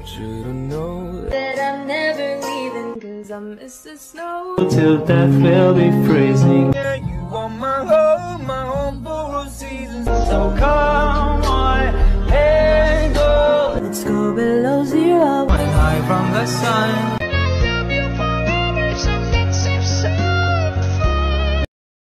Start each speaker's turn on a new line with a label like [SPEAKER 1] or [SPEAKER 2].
[SPEAKER 1] you to know that I'm never leaving, cause I miss the snow.
[SPEAKER 2] Till death will be freezing.
[SPEAKER 3] Yeah, you are my home for all seasons.
[SPEAKER 2] So come on, let go.
[SPEAKER 1] Let's go below zero
[SPEAKER 2] Flying high from the sun.